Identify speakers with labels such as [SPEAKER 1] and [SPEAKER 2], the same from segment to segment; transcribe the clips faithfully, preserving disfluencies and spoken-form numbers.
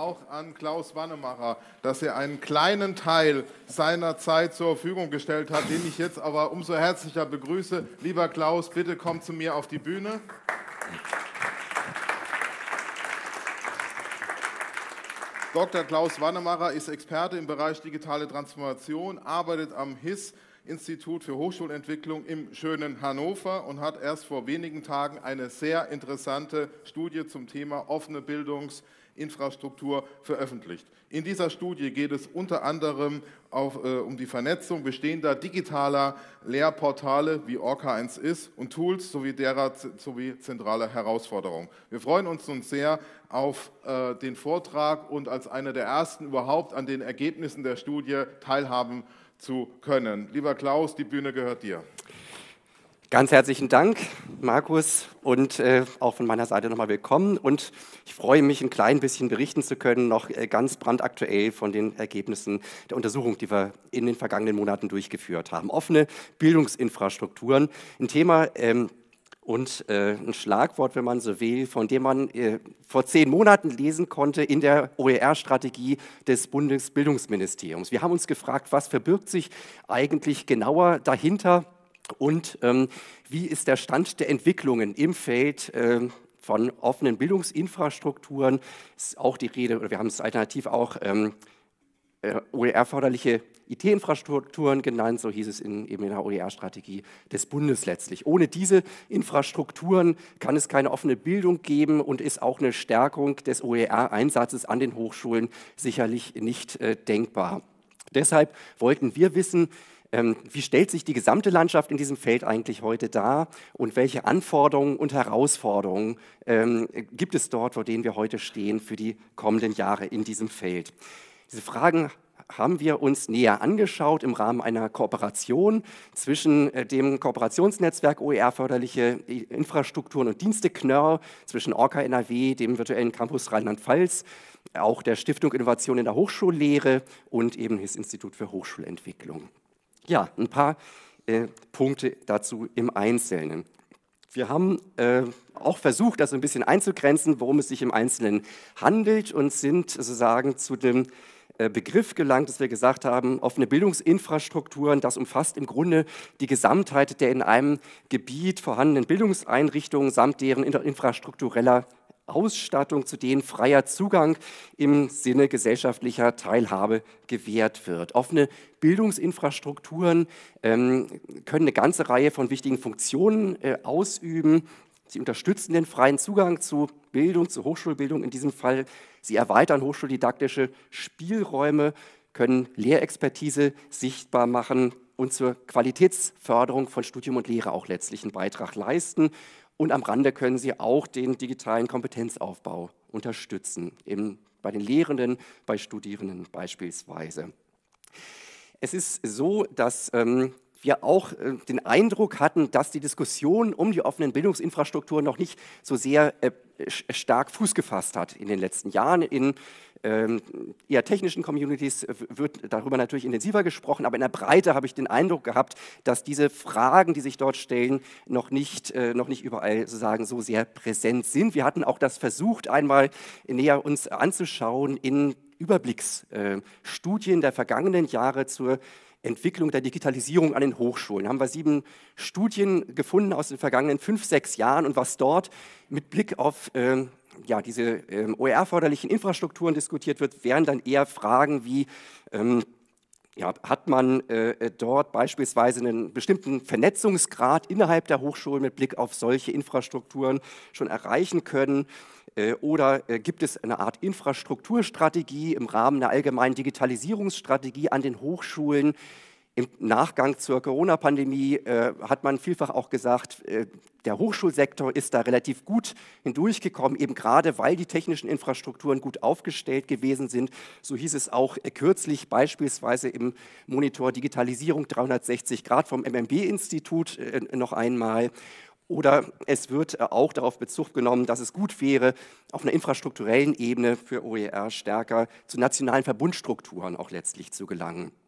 [SPEAKER 1] auch an Klaus Wannemacher, dass er einen kleinen Teil seiner Zeit zur Verfügung gestellt hat, den ich jetzt aber umso herzlicher begrüße. Lieber Klaus, bitte komm zu mir auf die Bühne. Doktor Klaus Wannemacher ist Experte im Bereich digitale Transformation, arbeitet am H I S, Institut für Hochschulentwicklung im schönen Hannover, und hat erst vor wenigen Tagen eine sehr interessante Studie zum Thema offene Bildungsinfrastruktur veröffentlicht. In dieser Studie geht es unter anderem auf, äh, um die Vernetzung bestehender digitaler Lehrportale, wie Orca eins ist, und Tools sowie derer sowie zentrale Herausforderungen. Wir freuen uns nun sehr auf äh, den Vortrag und als einer der ersten überhaupt an den Ergebnissen der Studie teilhaben zu können. Lieber Klaus, die Bühne gehört dir.
[SPEAKER 2] Ganz herzlichen Dank, Markus, und äh, auch von meiner Seite nochmal willkommen. Und ich freue mich, ein klein bisschen berichten zu können, noch äh, ganz brandaktuell von den Ergebnissen der Untersuchung, die wir in den vergangenen Monaten durchgeführt haben. Offene Bildungsinfrastrukturen, ein Thema ähm, und äh, ein Schlagwort, wenn man so will, von dem man äh, vor zehn Monaten lesen konnte in der O E R-Strategie des Bundesbildungsministeriums. Wir haben uns gefragt, was verbirgt sich eigentlich genauer dahinter und ähm, wie ist der Stand der Entwicklungen im Feld äh, von offenen Bildungsinfrastrukturen. Ist auch die Rede, oder wir haben es alternativ auch ähm, äh, O E R-förderliche I T-Infrastrukturen genannt, so hieß es in, eben in der O E R-Strategie des Bundes letztlich. Ohne diese Infrastrukturen kann es keine offene Bildung geben und ist auch eine Stärkung des O E R-Einsatzes an den Hochschulen sicherlich nicht äh, denkbar. Deshalb wollten wir wissen, ähm, wie stellt sich die gesamte Landschaft in diesem Feld eigentlich heute dar und welche Anforderungen und Herausforderungen ähm, gibt es dort, vor denen wir heute stehen für die kommenden Jahre in diesem Feld. Diese Fragen haben wir uns näher angeschaut im Rahmen einer Kooperation zwischen dem Kooperationsnetzwerk O E R-förderliche Infrastrukturen und Dienste K N R R, zwischen Orca N R W, dem virtuellen Campus Rheinland-Pfalz, auch der Stiftung Innovation in der Hochschullehre und eben das Institut für Hochschulentwicklung. Ja, ein paar äh, Punkte dazu im Einzelnen. Wir haben äh, auch versucht, das ein bisschen einzugrenzen, worum es sich im Einzelnen handelt, und sind sozusagen zu dem Begriff gelangt, dass wir gesagt haben, offene Bildungsinfrastrukturen, das umfasst im Grunde die Gesamtheit der in einem Gebiet vorhandenen Bildungseinrichtungen samt deren infrastruktureller Ausstattung, zu denen freier Zugang im Sinne gesellschaftlicher Teilhabe gewährt wird. Offene Bildungsinfrastrukturen ähm, können eine ganze Reihe von wichtigen Funktionen äh, ausüben. Sie unterstützen den freien Zugang zu Bildung, zu Hochschulbildung in diesem Fall. Sie erweitern hochschuldidaktische Spielräume, können Lehrexpertise sichtbar machen und zur Qualitätsförderung von Studium und Lehre auch letztlich einen Beitrag leisten. Und am Rande können sie auch den digitalen Kompetenzaufbau unterstützen, eben bei den Lehrenden, bei Studierenden beispielsweise. Es ist so, dass ähm, wir auch äh, den Eindruck hatten, dass die Diskussion um die offenen Bildungsinfrastrukturen noch nicht so sehr äh, stark Fuß gefasst hat in den letzten Jahren. In ähm, eher technischen Communities wird darüber natürlich intensiver gesprochen, aber in der Breite habe ich den Eindruck gehabt, dass diese Fragen, die sich dort stellen, noch nicht, äh, noch nicht überall sozusagen so sehr präsent sind. Wir hatten auch das versucht, einmal näher uns anzuschauen in Überblicksstudien äh, der vergangenen Jahre zur Entwicklung der Digitalisierung an den Hochschulen. Da haben wir sieben Studien gefunden aus den vergangenen fünf, sechs Jahren, und was dort mit Blick auf ähm, ja, diese ähm, O E R-förderlichen Infrastrukturen diskutiert wird, wären dann eher Fragen wie, ähm, ja, hat man äh, dort beispielsweise einen bestimmten Vernetzungsgrad innerhalb der Hochschulen mit Blick auf solche Infrastrukturen schon erreichen können? Oder gibt es eine Art Infrastrukturstrategie im Rahmen einer allgemeinen Digitalisierungsstrategie an den Hochschulen? Im Nachgang zur Corona-Pandemie äh, hat man vielfach auch gesagt, äh, der Hochschulsektor ist da relativ gut hindurchgekommen, eben gerade weil die technischen Infrastrukturen gut aufgestellt gewesen sind. So hieß es auch äh, kürzlich beispielsweise im Monitor Digitalisierung dreihundertsechzig Grad vom M M B-Institut äh, noch einmal. Oder es wird auch darauf Bezug genommen, dass es gut wäre, auf einer infrastrukturellen Ebene für O E R stärker zu nationalen Verbundstrukturen auch letztlich zu gelangen.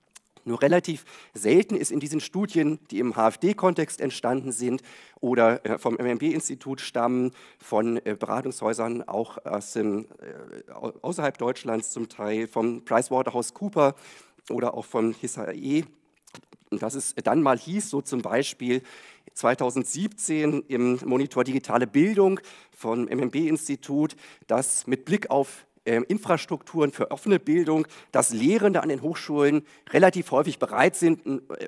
[SPEAKER 2] Nur relativ selten ist in diesen Studien, die im H F D-Kontext entstanden sind oder äh, vom M M B-Institut stammen, von äh, Beratungshäusern auch aus dem, äh, außerhalb Deutschlands zum Teil, vom PricewaterhouseCoopers oder auch vom H I S A E, und dass es dann mal hieß, so zum Beispiel zweitausendsiebzehn im Monitor Digitale Bildung vom M M B-Institut, dass mit Blick auf Infrastrukturen für offene Bildung, dass Lehrende an den Hochschulen relativ häufig bereit sind,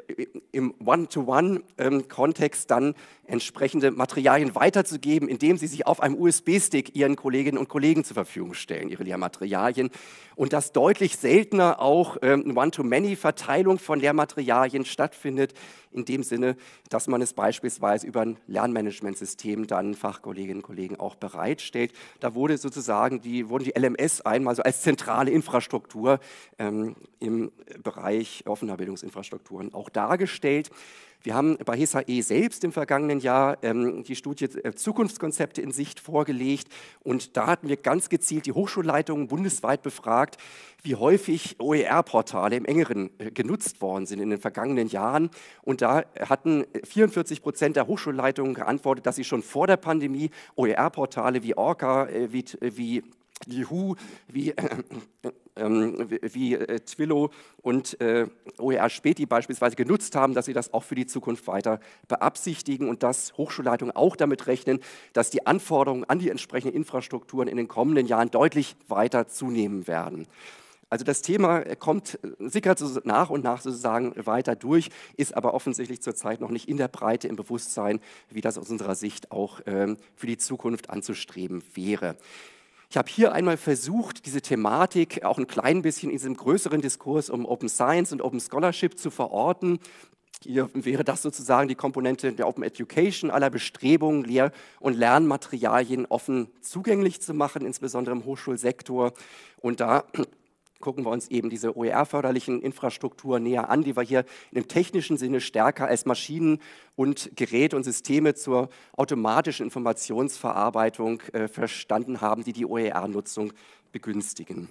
[SPEAKER 2] im One-to-One-Kontext dann entsprechende Materialien weiterzugeben, indem sie sich auf einem U S B-Stick ihren Kolleginnen und Kollegen zur Verfügung stellen, ihre Lehrmaterialien. Und dass deutlich seltener auch eine One-to-Many-Verteilung von Lehrmaterialien stattfindet, in dem Sinne, dass man es beispielsweise über ein Lernmanagementsystem dann Fachkolleginnen und Kollegen auch bereitstellt. Da wurde sozusagen die, wurden die L M S einmal so als zentrale Infrastruktur ähm, im Bereich offener Bildungsinfrastrukturen auch dargestellt. Wir haben bei H I S A E selbst im vergangenen Jahr ähm, die Studie äh, Zukunftskonzepte in Sicht vorgelegt, und da hatten wir ganz gezielt die Hochschulleitungen bundesweit befragt, wie häufig O E R-Portale im engeren äh, genutzt worden sind in den vergangenen Jahren, und da hatten vierundvierzig Prozent der Hochschulleitungen geantwortet, dass sie schon vor der Pandemie O E R-Portale wie Orca, äh, wie, wie Juhu, wie, äh, ähm, wie äh, Twillo und äh, O E R-Speti beispielsweise genutzt haben, dass sie das auch für die Zukunft weiter beabsichtigen und dass Hochschulleitungen auch damit rechnen, dass die Anforderungen an die entsprechenden Infrastrukturen in den kommenden Jahren deutlich weiter zunehmen werden. Also das Thema kommt, sickert so nach und nach sozusagen weiter durch, ist aber offensichtlich zurzeit noch nicht in der Breite im Bewusstsein, wie das aus unserer Sicht auch ähm, für die Zukunft anzustreben wäre. Ich habe hier einmal versucht, diese Thematik auch ein klein bisschen in diesem größeren Diskurs um Open Science und Open Scholarship zu verorten. Hier wäre das sozusagen die Komponente der Open Education, aller Bestrebungen, Lehr- und Lernmaterialien offen zugänglich zu machen, insbesondere im Hochschulsektor. Und da gucken wir uns eben diese O E R-förderlichen Infrastrukturen näher an, die wir hier im technischen Sinne stärker als Maschinen und Geräte und Systeme zur automatischen Informationsverarbeitung äh, verstanden haben, die die O E R-Nutzung begünstigen.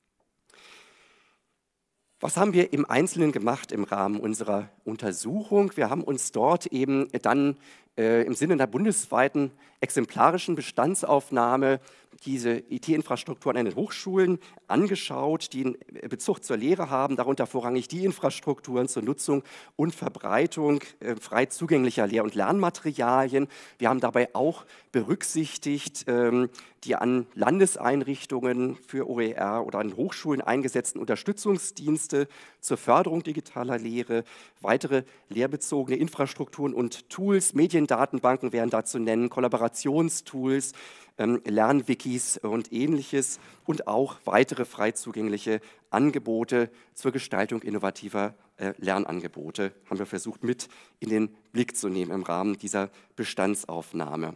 [SPEAKER 2] Was haben wir im Einzelnen gemacht im Rahmen unserer Untersuchung? Wir haben uns dort eben dann äh, im Sinne einer bundesweiten exemplarischen Bestandsaufnahme diese I T-Infrastrukturen an den Hochschulen angeschaut, die einen Bezug zur Lehre haben, darunter vorrangig die Infrastrukturen zur Nutzung und Verbreitung äh, frei zugänglicher Lehr- und Lernmaterialien. Wir haben dabei auch berücksichtigt ähm, die an Landeseinrichtungen für O E R oder an Hochschulen eingesetzten Unterstützungsdienste zur Förderung digitaler Lehre, weitere lehrbezogene Infrastrukturen und Tools, Mediendatenbanken wären da zu nennen, Kollaborationstools, ähm, Lernwikis und Ähnliches und auch weitere frei zugängliche Angebote zur Gestaltung innovativer äh, Lernangebote haben wir versucht mit in den Blick zu nehmen im Rahmen dieser Bestandsaufnahme.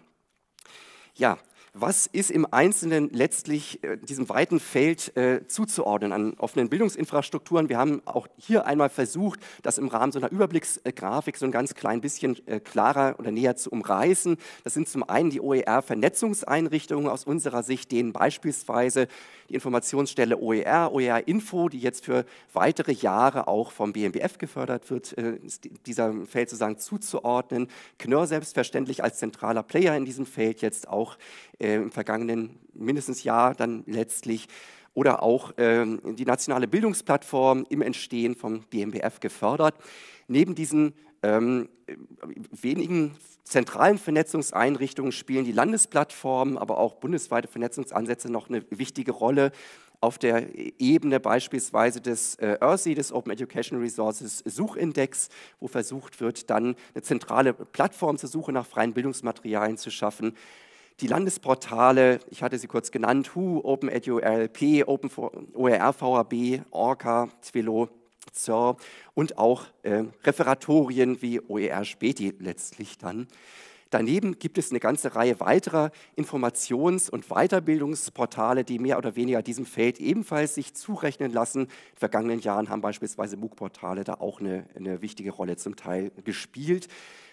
[SPEAKER 2] Ja, was ist im Einzelnen letztlich äh, diesem weiten Feld äh, zuzuordnen an offenen Bildungsinfrastrukturen? Wir haben auch hier einmal versucht, das im Rahmen so einer Überblicksgrafik so ein ganz klein bisschen äh, klarer oder näher zu umreißen. Das sind zum einen die O E R-Vernetzungseinrichtungen aus unserer Sicht, denen beispielsweise die Informationsstelle O E R, O E R-Info, die jetzt für weitere Jahre auch vom B M B F gefördert wird, äh, dieser Feld sozusagen zuzuordnen. K N R selbstverständlich als zentraler Player in diesem Feld jetzt auch äh, im vergangenen mindestens Jahr dann letztlich, oder auch äh, die nationale Bildungsplattform im Entstehen vom B M B F gefördert. Neben diesen ähm, wenigen zentralen Vernetzungseinrichtungen spielen die Landesplattformen, aber auch bundesweite Vernetzungsansätze noch eine wichtige Rolle. Auf der Ebene beispielsweise des äh, E R S I, des Open Education Resources Suchindex, wo versucht wird, dann eine zentrale Plattform zur Suche nach freien Bildungsmaterialien zu schaffen. Die Landesportale, ich hatte sie kurz genannt, W H O, Open Edu R L P, Open O E R V H B, Orca, Twillo, Z I R und auch äh, Referatorien wie O E R-Speti letztlich dann. Daneben gibt es eine ganze Reihe weiterer Informations- und Weiterbildungsportale, die mehr oder weniger diesem Feld ebenfalls sich zurechnen lassen. In den vergangenen Jahren haben beispielsweise MOOC-Portale da auch eine, eine wichtige Rolle zum Teil gespielt.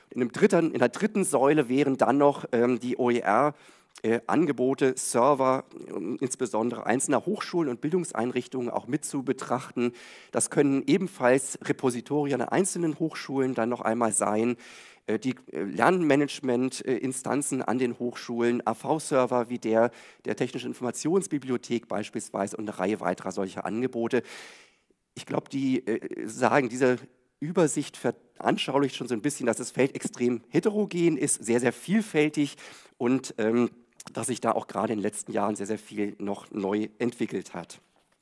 [SPEAKER 2] In, einem dritten, in der dritten Säule wären dann noch ähm, die O E R Äh, Angebote, Server, äh, insbesondere einzelner Hochschulen und Bildungseinrichtungen auch mit zu betrachten. Das können ebenfalls Repositorien an einzelnen Hochschulen dann noch einmal sein, äh, die äh, Lernmanagement-Instanzen an den Hochschulen, A V-Server wie der der Technischen Informationsbibliothek beispielsweise und eine Reihe weiterer solcher Angebote. Ich glaube, die äh, sagen, diese Übersicht veranschaulicht schon so ein bisschen, dass das Feld extrem heterogen ist, sehr, sehr vielfältig und ähm, dass sich da auch gerade in den letzten Jahren sehr, sehr viel noch neu entwickelt hat.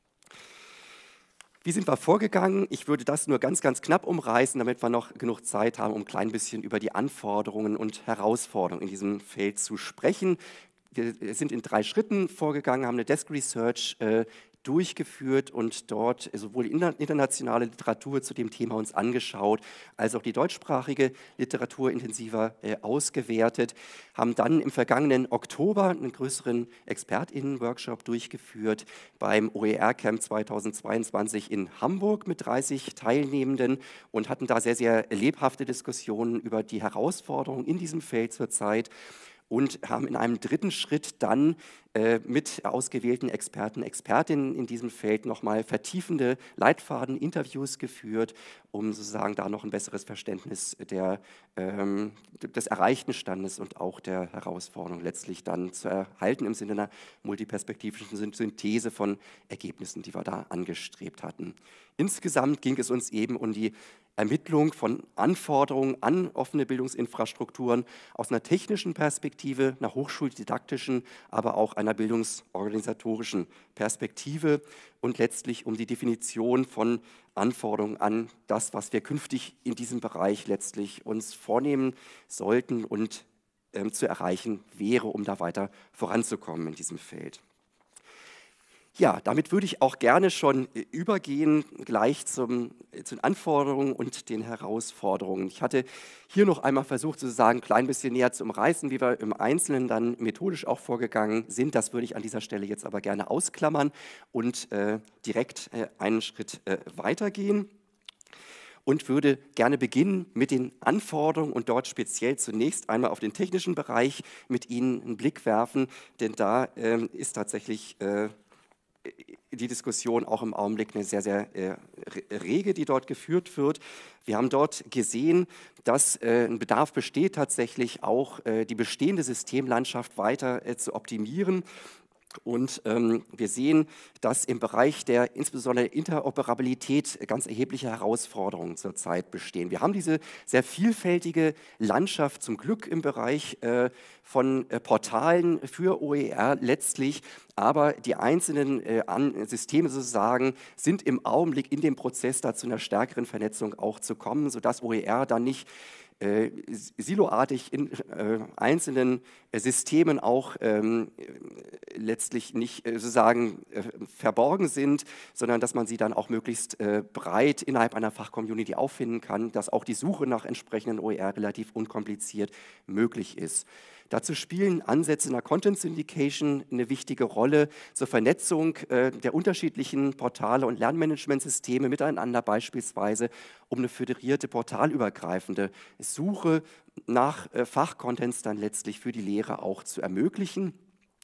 [SPEAKER 2] Wie sind wir vorgegangen? Ich würde das nur ganz, ganz knapp umreißen, damit wir noch genug Zeit haben, um ein klein bisschen über die Anforderungen und Herausforderungen in diesem Feld zu sprechen. Wir sind in drei Schritten vorgegangen, haben eine Desk Research äh, durchgeführt und dort sowohl internationale Literatur zu dem Thema uns angeschaut, als auch die deutschsprachige Literatur intensiver äh, ausgewertet, haben dann im vergangenen Oktober einen größeren ExpertInnen-Workshop durchgeführt beim O E R-Camp zweitausendzweiundzwanzig in Hamburg mit dreißig Teilnehmenden und hatten da sehr, sehr lebhafte Diskussionen über die Herausforderungen in diesem Feld zurzeit. Und haben in einem dritten Schritt dann äh, mit ausgewählten Experten, Expertinnen in diesem Feld nochmal vertiefende Leitfaden, Interviews geführt, um sozusagen da noch ein besseres Verständnis der, ähm, des erreichten Standes und auch der Herausforderung letztlich dann zu erhalten im Sinne einer multiperspektivischen Synthese von Ergebnissen, die wir da angestrebt hatten. Insgesamt ging es uns eben um die Ermittlung von Anforderungen an offene Bildungsinfrastrukturen aus einer technischen Perspektive, einer hochschuldidaktischen, aber auch einer bildungsorganisatorischen Perspektive und letztlich um die Definition von Anforderungen an das, was wir künftig in diesem Bereich letztlich uns vornehmen sollten und ähm, zu erreichen wäre, um da weiter voranzukommen in diesem Feld. Ja, damit würde ich auch gerne schon übergehen, gleich zum, zu den Anforderungen und den Herausforderungen. Ich hatte hier noch einmal versucht, sozusagen ein klein bisschen näher zu umreißen, wie wir im Einzelnen dann methodisch auch vorgegangen sind. Das würde ich an dieser Stelle jetzt aber gerne ausklammern und äh, direkt äh, einen Schritt äh, weitergehen. Und würde gerne beginnen mit den Anforderungen und dort speziell zunächst einmal auf den technischen Bereich mit Ihnen einen Blick werfen, denn da äh, ist tatsächlich äh, die Diskussion auch im Augenblick eine sehr, sehr äh, rege, die dort geführt wird. Wir haben dort gesehen, dass äh, ein Bedarf besteht, tatsächlich auch äh, die bestehende Systemlandschaft weiter äh, zu optimieren. Und ähm, wir sehen, dass im Bereich der insbesondere Interoperabilität ganz erhebliche Herausforderungen zurzeit bestehen. Wir haben diese sehr vielfältige Landschaft zum Glück im Bereich äh, von äh, Portalen für O E R letztlich, aber die einzelnen äh, an, Systeme sozusagen sind im Augenblick in dem Prozess dazu einer stärkeren Vernetzung auch zu kommen, sodass O E R dann nicht Äh, siloartig in äh, einzelnen äh, Systemen auch ähm, letztlich nicht äh, sozusagen äh, verborgen sind, sondern dass man sie dann auch möglichst äh, breit innerhalb einer Fachcommunity auffinden kann, dass auch die Suche nach entsprechenden O E R relativ unkompliziert möglich ist. Dazu spielen Ansätze in der Content Syndication eine wichtige Rolle zur Vernetzung äh, der unterschiedlichen Portale und Lernmanagementsysteme miteinander, beispielsweise um eine föderierte, portalübergreifende Suche nach äh, Fachcontents dann letztlich für die Lehrer auch zu ermöglichen.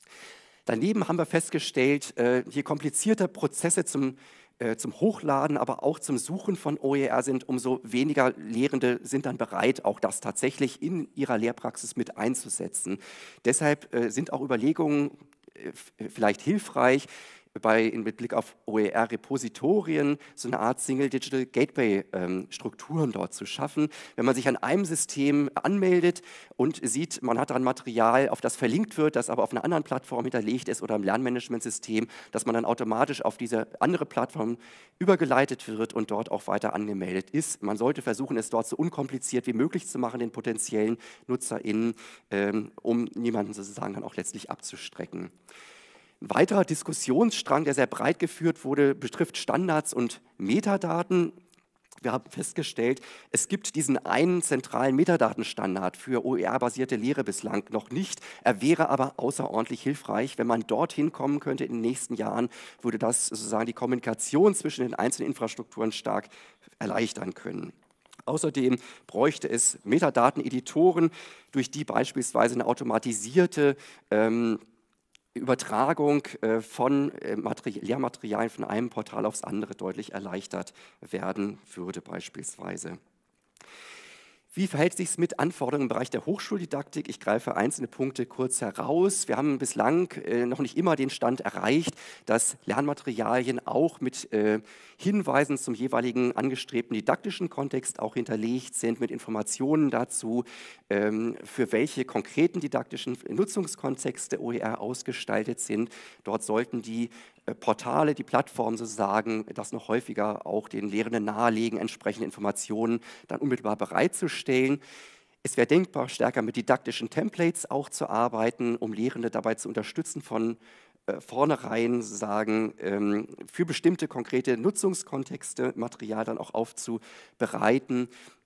[SPEAKER 2] Daneben haben wir festgestellt, äh, je komplizierter Prozesse zum zum Hochladen, aber auch zum Suchen von O E R sind, umso weniger Lehrende sind dann bereit, auch das tatsächlich in ihrer Lehrpraxis mit einzusetzen. Deshalb äh, sind auch Überlegungen äh, vielleicht hilfreich, bei, mit Blick auf O E R-Repositorien so eine Art Single Digital Gateway-Strukturen ähm, dort zu schaffen. Wenn man sich an einem System anmeldet und sieht, man hat da ein Material, auf das verlinkt wird, das aber auf einer anderen Plattform hinterlegt ist oder im Lernmanagementsystem, dass man dann automatisch auf diese andere Plattform übergeleitet wird und dort auch weiter angemeldet ist. Man sollte versuchen, es dort so unkompliziert wie möglich zu machen, den potenziellen NutzerInnen, ähm, um niemanden sozusagen dann auch letztlich abzustrecken. Ein weiterer Diskussionsstrang, der sehr breit geführt wurde, betrifft Standards und Metadaten. Wir haben festgestellt, es gibt diesen einen zentralen Metadatenstandard für O E R-basierte Lehre bislang noch nicht. Er wäre aber außerordentlich hilfreich. Wenn man dorthin kommen könnte in den nächsten Jahren, würde das sozusagen die Kommunikation zwischen den einzelnen Infrastrukturen stark erleichtern können. Außerdem bräuchte es Metadateneditoren, durch die beispielsweise eine automatisierte ähm, Übertragung äh, von äh, Lehrmaterialien von einem Portal aufs andere deutlich erleichtert werden würde beispielsweise. Wie verhält sich es mit Anforderungen im Bereich der Hochschuldidaktik? Ich greife einzelne Punkte kurz heraus. Wir haben bislang äh, noch nicht immer den Stand erreicht, dass Lernmaterialien auch mit äh, Hinweisen zum jeweiligen angestrebten didaktischen Kontext auch hinterlegt sind, mit Informationen dazu, ähm, für welche konkreten didaktischen Nutzungskontexte O E R ausgestaltet sind. Dort sollten die Portale, die Plattformen sozusagen, das noch häufiger auch den Lehrenden nahelegen, entsprechende Informationen dann unmittelbar bereitzustellen. Es wäre denkbar, stärker mit didaktischen Templates auch zu arbeiten, um Lehrende dabei zu unterstützen, von äh, vornherein sozusagen ähm, für bestimmte konkrete Nutzungskontexte Material dann auch aufzubereiten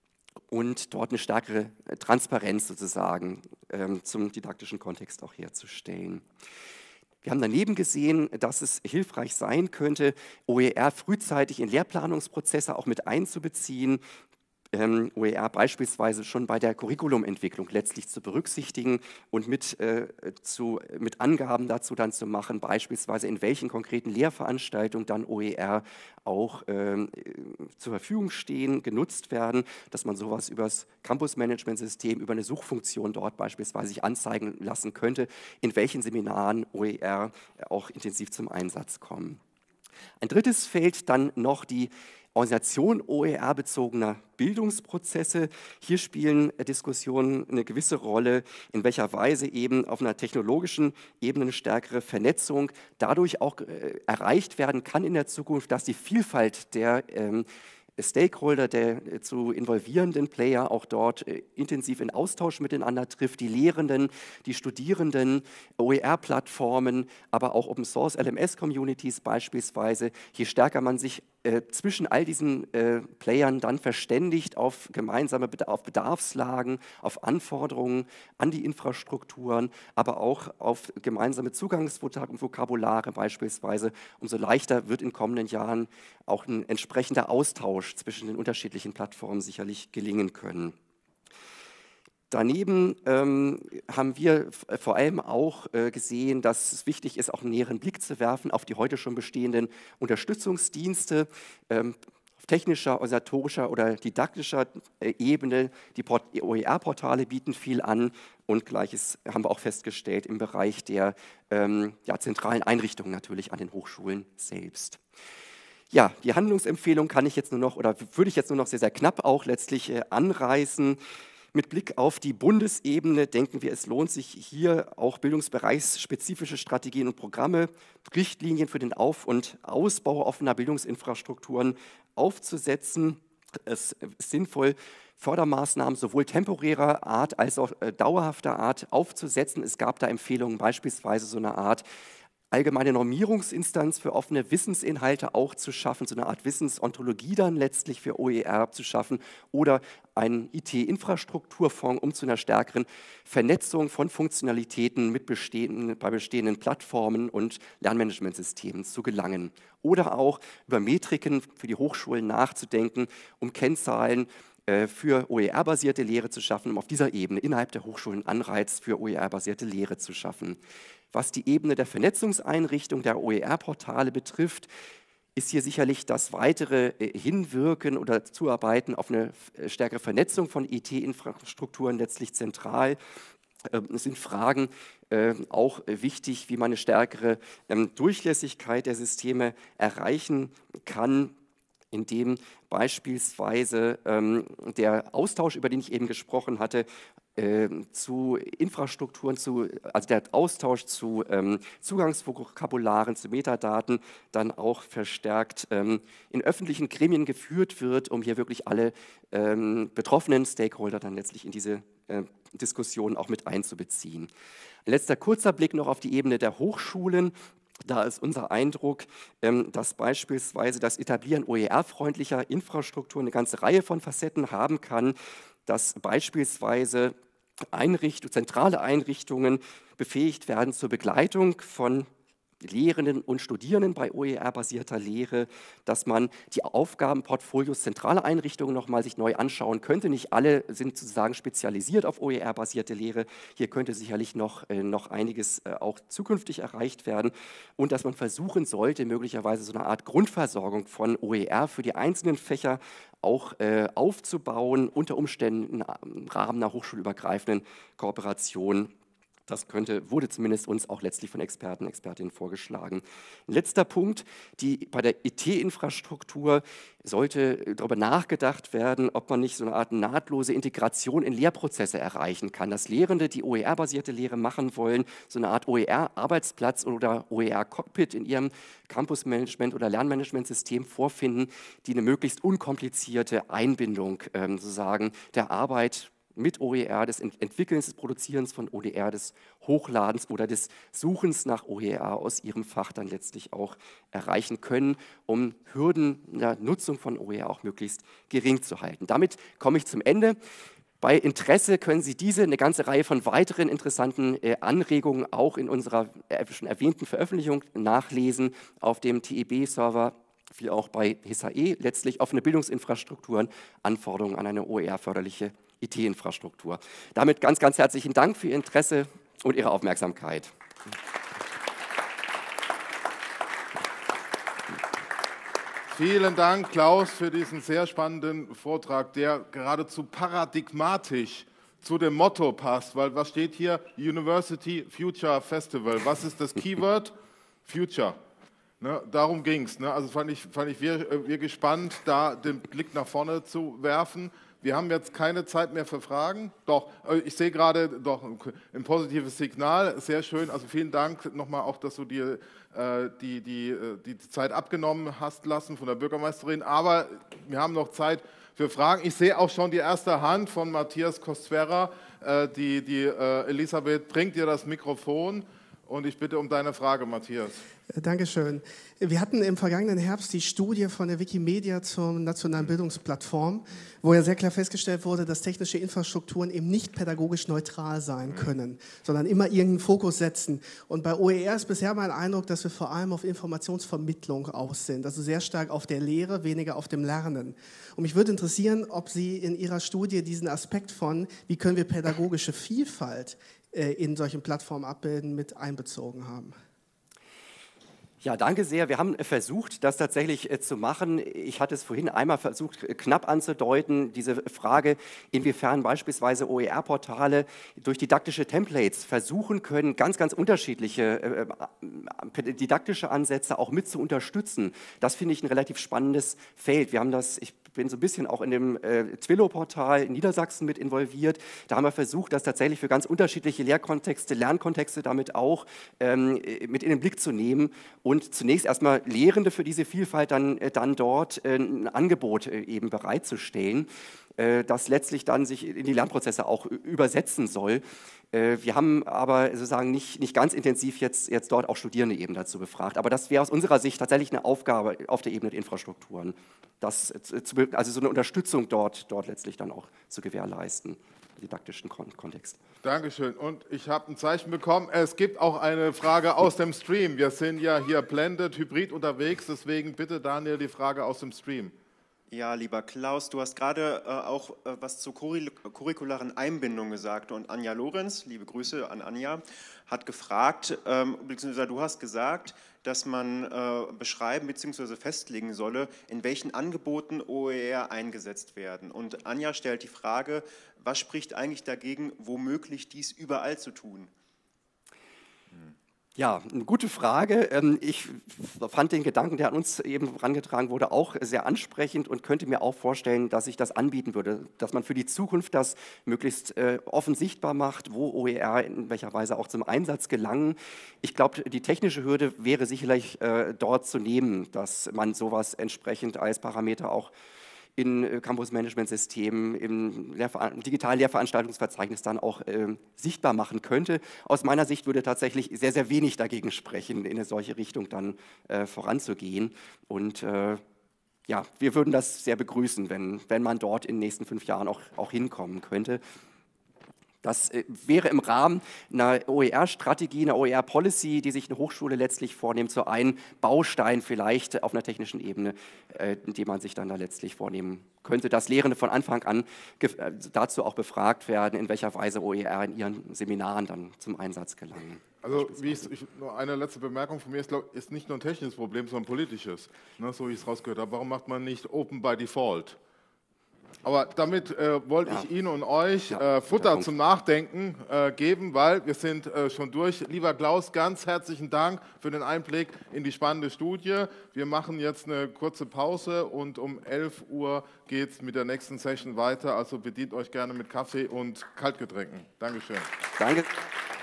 [SPEAKER 2] und dort eine stärkere Transparenz sozusagen ähm, zum didaktischen Kontext auch herzustellen. Wir haben daneben gesehen, dass es hilfreich sein könnte, O E R frühzeitig in Lehrplanungsprozesse auch mit einzubeziehen, ähm, O E R beispielsweise schon bei der Curriculumentwicklung letztlich zu berücksichtigen und mit, äh, zu, mit Angaben dazu dann zu machen, beispielsweise in welchen konkreten Lehrveranstaltungen dann O E R auch ähm, zur Verfügung stehen, genutzt werden, dass man sowas über das Campus-Management-System, über eine Suchfunktion dort beispielsweise sich anzeigen lassen könnte, in welchen Seminaren O E R auch intensiv zum Einsatz kommen. Ein drittes Feld dann noch die Organisation O E R-bezogener Bildungsprozesse. Hier spielen Diskussionen eine gewisse Rolle, in welcher Weise eben auf einer technologischen Ebene eine stärkere Vernetzung dadurch auch äh, erreicht werden kann in der Zukunft, dass die Vielfalt der ähm, Stakeholder, der äh, zu involvierenden Player auch dort äh, intensiv in Austausch miteinander trifft, die Lehrenden, die Studierenden, O E R-Plattformen, aber auch Open-Source L M S-Communities beispielsweise. Je stärker man sich äh, zwischen all diesen äh, Playern dann verständigt auf gemeinsame Bed- auf Bedarfslagen, auf Anforderungen an die Infrastrukturen, aber auch auf gemeinsame Zugangsvokabulare beispielsweise, umso leichter wird in kommenden Jahren auch ein entsprechender Austausch zwischen den unterschiedlichen Plattformen sicherlich gelingen können. Daneben ähm, haben wir vor allem auch äh, gesehen, dass es wichtig ist, auch einen näheren Blick zu werfen auf die heute schon bestehenden Unterstützungsdienste. Ähm, auf technischer, organisatorischer oder didaktischer äh, Ebene. Die O E R-Portale bieten viel an und Gleiches haben wir auch festgestellt im Bereich der ähm, ja, zentralen Einrichtungen natürlich an den Hochschulen selbst. Ja, die Handlungsempfehlung kann ich jetzt nur noch oder würde ich jetzt nur noch sehr, sehr knapp auch letztlich äh, anreißen. Mit Blick auf die Bundesebene denken wir, es lohnt sich hier auch bildungsbereichsspezifische Strategien und Programme, Richtlinien für den Auf- und Ausbau offener Bildungsinfrastrukturen aufzusetzen. Es ist sinnvoll, Fördermaßnahmen sowohl temporärer Art als auch äh, dauerhafter Art aufzusetzen. Es gab da Empfehlungen, beispielsweise so eine Art allgemeine Normierungsinstanz für offene Wissensinhalte auch zu schaffen, so eine Art Wissensontologie dann letztlich für O E R zu schaffen oder einen I T-Infrastrukturfonds, um zu einer stärkeren Vernetzung von Funktionalitäten mit bestehenden, bei bestehenden Plattformen und Lernmanagementsystemen zu gelangen. Oder auch über Metriken für die Hochschulen nachzudenken, um Kennzahlen äh, für O E R-basierte Lehre zu schaffen, um auf dieser Ebene innerhalb der Hochschulen Anreiz für O E R-basierte Lehre zu schaffen. Was die Ebene der Vernetzungseinrichtung der O E R-Portale betrifft, ist hier sicherlich das weitere Hinwirken oder Zuarbeiten auf eine stärkere Vernetzung von I T-Infrastrukturen letztlich zentral. Es sind Fragen äh, auch wichtig, wie man eine stärkere ähm, Durchlässigkeit der Systeme erreichen kann, indem beispielsweise ähm, der Austausch, über den ich eben gesprochen hatte, äh, zu Infrastrukturen, zu, also der Austausch zu ähm, Zugangsvokabularen, zu Metadaten, dann auch verstärkt ähm, in öffentlichen Gremien geführt wird, um hier wirklich alle ähm, betroffenen Stakeholder dann letztlich in diese äh, Diskussion auch mit einzubeziehen. Ein letzter kurzer Blick noch auf die Ebene der Hochschulen. Da ist unser Eindruck, dass beispielsweise das Etablieren O E R-freundlicher Infrastruktur eine ganze Reihe von Facetten haben kann, dass beispielsweise Einrichtung, zentrale Einrichtungen befähigt werden zur Begleitung von Lehrenden und Studierenden bei O E R-basierter Lehre, dass man die Aufgabenportfolios zentraler Einrichtungen nochmal sich neu anschauen könnte. Nicht alle sind sozusagen spezialisiert auf O E R-basierte Lehre. Hier könnte sicherlich noch, äh, noch einiges äh, auch zukünftig erreicht werden. Und dass man versuchen sollte, möglicherweise so eine Art Grundversorgung von O E R für die einzelnen Fächer auch äh, aufzubauen, unter Umständen im Rahmen einer hochschulübergreifenden Kooperation. Das könnte, wurde zumindest uns auch letztlich von Experten und Expertinnen vorgeschlagen. Ein letzter Punkt, die, bei der I T-Infrastruktur sollte darüber nachgedacht werden, ob man nicht so eine Art nahtlose Integration in Lehrprozesse erreichen kann, dass Lehrende, die O E R-basierte Lehre machen wollen, so eine Art O E R-Arbeitsplatz oder O E R-Cockpit in ihrem Campusmanagement- oder Lernmanagementsystem vorfinden, die eine möglichst unkomplizierte Einbindung ähm, sozusagen der Arbeit mit O E R, des Entwickelns, des Produzierens von O E R, des Hochladens oder des Suchens nach O E R aus ihrem Fach dann letztlich auch erreichen können, um Hürden der Nutzung von O E R auch möglichst gering zu halten. Damit komme ich zum Ende. Bei Interesse können Sie diese, eine ganze Reihe von weiteren interessanten äh, Anregungen auch in unserer äh, schon erwähnten Veröffentlichung nachlesen auf dem T E B-Server, wie auch bei H I S A E, letztlich offene Bildungsinfrastrukturen, Anforderungen an eine O E R-förderliche I T-Infrastruktur. Damit ganz, ganz herzlichen Dank für Ihr Interesse und Ihre Aufmerksamkeit.
[SPEAKER 1] Vielen Dank, Klaus, für diesen sehr spannenden Vortrag, der geradezu paradigmatisch zu dem Motto passt, weil was steht hier? University Future Festival. Was ist das Keyword? Future. Ne, darum ging es. Ne? Also fand ich, fand ich wir, wir gespannt, da den Blick nach vorne zu werfen. Wir haben jetzt keine Zeit mehr für Fragen. Doch, ich sehe gerade doch ein positives Signal. Sehr schön. Also vielen Dank nochmal auch, dass du dir äh, die, die, die Zeit abgenommen hast lassen von der Bürgermeisterin. Aber wir haben noch Zeit für Fragen. Ich sehe auch schon die erste Hand von Matthias Kostwera. Äh, die die äh, Elisabeth bringt dir das Mikrofon. Und ich bitte um deine Frage, Matthias.
[SPEAKER 3] Dankeschön. Wir hatten im vergangenen Herbst die Studie von der Wikimedia zur nationalen Bildungsplattform, wo ja sehr klar festgestellt wurde, dass technische Infrastrukturen eben nicht pädagogisch neutral sein können, sondern immer irgendeinen Fokus setzen. Und bei O E R ist bisher mein Eindruck, dass wir vor allem auf Informationsvermittlung aus sind, also sehr stark auf der Lehre, weniger auf dem Lernen. Und mich würde interessieren, ob Sie in Ihrer Studie diesen Aspekt von, wie können wir pädagogische Vielfalt in solchen Plattformen abbilden, mit einbezogen haben.
[SPEAKER 2] Ja, danke sehr. Wir haben versucht, das tatsächlich äh, zu machen. Ich hatte es vorhin einmal versucht, knapp anzudeuten, diese Frage, inwiefern beispielsweise O E R-Portale durch didaktische Templates versuchen können, ganz, ganz unterschiedliche äh, didaktische Ansätze auch mit zu unterstützen. Das finde ich ein relativ spannendes Feld. Wir haben das, ich bin so ein bisschen auch in dem äh, Twillo-Portal in Niedersachsen mit involviert. Da haben wir versucht, das tatsächlich für ganz unterschiedliche Lehrkontexte, Lernkontexte damit auch ähm, mit in den Blick zu nehmen und zunächst erstmal Lehrende für diese Vielfalt dann, äh, dann dort äh, ein Angebot äh, eben bereitzustellen, äh, das letztlich dann sich in die Lernprozesse auch übersetzen soll. Äh, wir haben aber sozusagen nicht, nicht ganz intensiv jetzt, jetzt dort auch Studierende eben dazu befragt. Aber das wäre aus unserer Sicht tatsächlich eine Aufgabe auf der Ebene der Infrastrukturen, das zu, also so eine Unterstützung dort, dort letztlich dann auch zu gewährleisten, im didaktischen Kon Kontext.
[SPEAKER 1] Dankeschön. Und ich habe ein Zeichen bekommen. Es gibt auch eine Frage aus dem Stream. Wir sind ja hier blended, hybrid unterwegs. Deswegen bitte, Daniel, die Frage aus dem Stream.
[SPEAKER 4] Ja, lieber Klaus, du hast gerade äh, auch äh, was zur curricularen Einbindung gesagt. Und Anja Lorenz, liebe Grüße an Anja, hat gefragt, ähm, beziehungsweise du hast gesagt, dass man äh, beschreiben bzw. festlegen solle, in welchen Angeboten O E R eingesetzt werden. Und Anja stellt die Frage, was spricht eigentlich dagegen, womöglich dies überall zu tun?
[SPEAKER 2] Ja, eine gute Frage. Ich fand den Gedanken, der an uns eben herangetragen wurde, auch sehr ansprechend und könnte mir auch vorstellen, dass ich das anbieten würde, dass man für die Zukunft das möglichst offen sichtbar macht, wo O E R in welcher Weise auch zum Einsatz gelangen. Ich glaube, die technische Hürde wäre sicherlich dort zu nehmen, dass man sowas entsprechend als Parameter auch in Campus-Management-Systemen, im Lehrver- digitalen Lehrveranstaltungsverzeichnis dann auch äh, sichtbar machen könnte. Aus meiner Sicht würde tatsächlich sehr, sehr wenig dagegen sprechen, in eine solche Richtung dann äh, voranzugehen. Und äh, ja, wir würden das sehr begrüßen, wenn, wenn man dort in den nächsten fünf Jahren auch, auch hinkommen könnte. Das äh, wäre im Rahmen einer O E R-Strategie, einer O E R-Policy, die sich eine Hochschule letztlich vornimmt, so ein Baustein vielleicht auf einer technischen Ebene, äh, die man sich dann da letztlich vornehmen könnte, dass Lehrende von Anfang an äh, dazu auch befragt werden, in welcher Weise O E R in ihren Seminaren dann zum Einsatz gelangen.
[SPEAKER 1] Also wie ich, ich, nur eine letzte Bemerkung von mir, ist, glaub, ist nicht nur ein technisches Problem, sondern ein politisches, ne, so wie ich es rausgehört habe. Warum macht man nicht Open by Default? Aber damit äh, wollte ja. ich Ihnen und euch ja, äh, Futter zum Nachdenken äh, geben, weil wir sind äh, schon durch. Lieber Klaus, ganz herzlichen Dank für den Einblick in die spannende Studie. Wir machen jetzt eine kurze Pause und um elf Uhr geht es mit der nächsten Session weiter. Also bedient euch gerne mit Kaffee und Kaltgetränken. Dankeschön.
[SPEAKER 2] Danke.